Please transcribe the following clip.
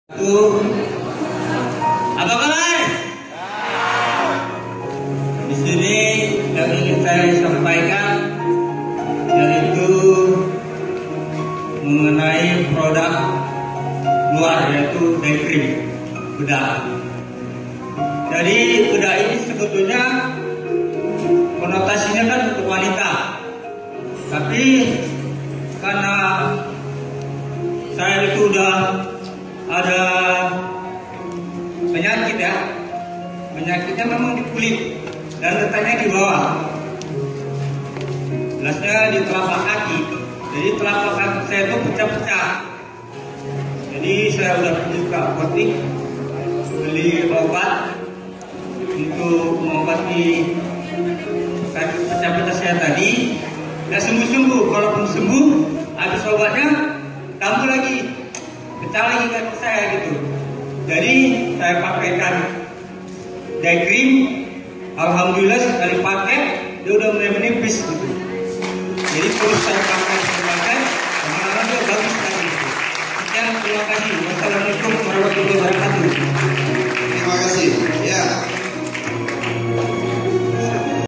Apa kabar? Di sini yang ingin saya sampaikan yaitu mengenai produk luar, yaitu day cream bedah. Jadi bedah ini sebetulnya konotasinya kan untuk wanita, tapi karena saya itu udah ada penyakit ya, penyakitnya memang di kulit dan letaknya di bawah, jelasnya di telapak kaki. Jadi telapak kaki saya itu pecah-pecah. Jadi saya udah pergi ke apotek beli obat untuk mengobati kaki pecah-pecah saya tadi. Nggak sembuh-sembuh, kalaupun sembuh habis obatnya tambah lagi, pecah lagi kaki saya gitu. Jadi saya pakaikan day cream, alhamdulillah sekali pakai dia udah mulai menipis gitu. Jadi terus saya pakai, lama-lama dia bagus lagi gitu. Sekian, terima kasih. Wassalamualaikum.